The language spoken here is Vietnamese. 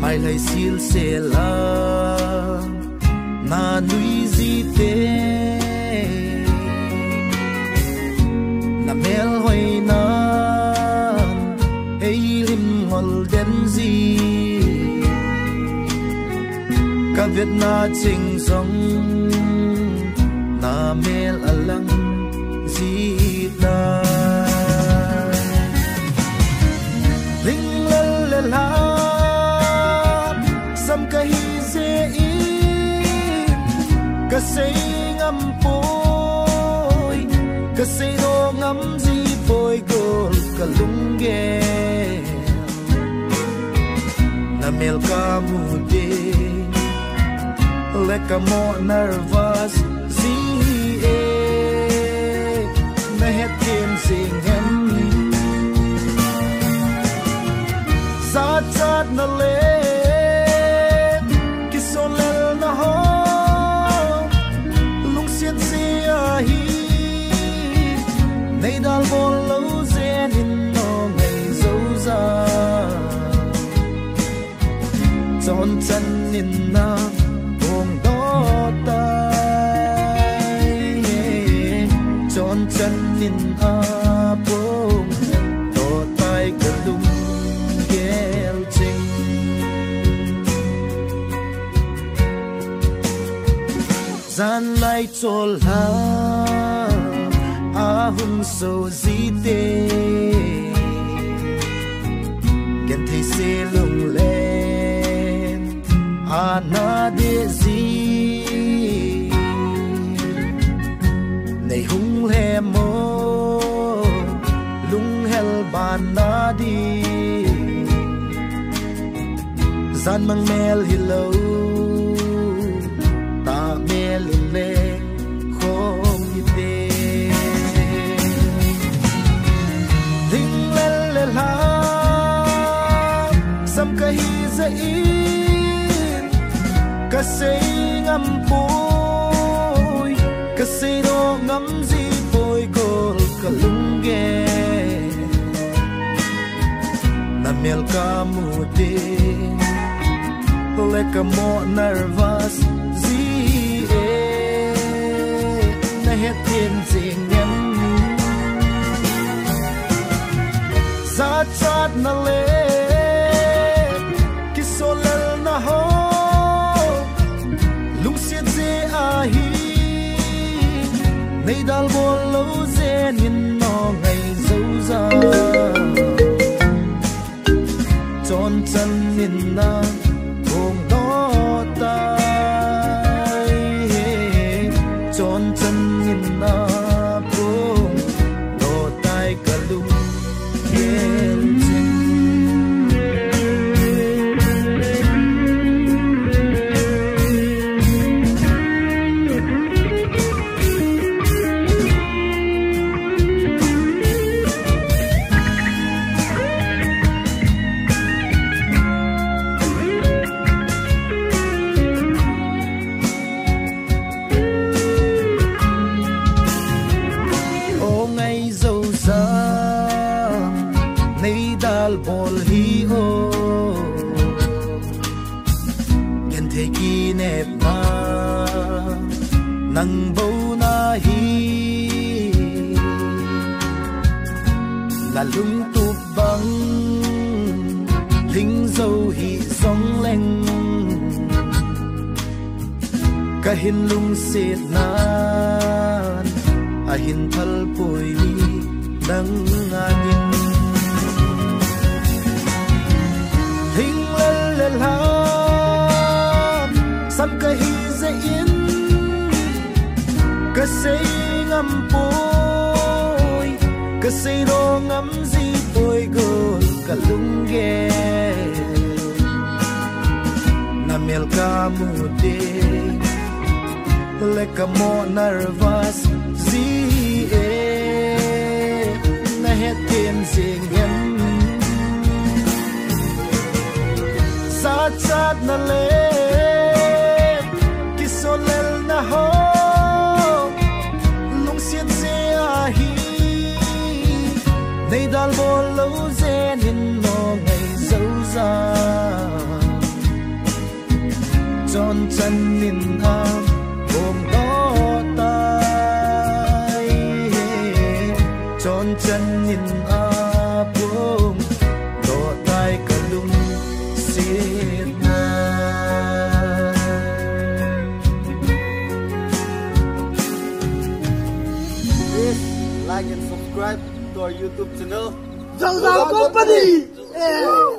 mai lai sil se la na nui zi te na mel hoi na ei lim ngol den zi ka Việt na ching song na mel alang zi da ling la la la sam ka hi ze i ka sei ngam poi ka sei do ngam zi poi gol ka lung ge na mel ka mu de le ka mo nervous zi e na het kim sing hem sát sát na le ki son lel na ho lung xiên si a hi nei dal bol lo zen in no ngày dấu ra chọn chân in na buông đó tay chọn chân in a buông đó tay cả lung gian lai cho la a hung so zi te gen thấy se lung lên a na de zi nei hung he mo lung hel ban na di gian mang mel hello le không ite ding le le la sam ka hi za in ka sei ngam poi ka sei do ngam zi poi gol ka lung ge na mel ka mu de le ka mo nervous hết thiên diện em sát sát na le ki so lel na ho lung xiên ze a hi nei dal bol lo zen in no ngày dấu ra chọn chân in na buông đó tay chọn chân na buông đổ tay cả lung yên bol hi o gen the ki nep na nang bo na hi la lung tu bang thing dâu hi song leng ka hin lung sit nan a hin thal poi mi dang anin sam ka hi ze in ka sei ngam poi ka sei do ngam zi poi gol ka lung ge na mel ka mu de le ka mo nervous zi e na het tem sing em sát sát na le ki so lel na ho lung xiên se a hi nei dal bol lo zen in no ngày dấu ra chân nín am ôm đó tay tròn chân nín áp ôm đó tay cả lung xiết na. Please like and subscribe to our YouTube channel. Zhao Zhao Company.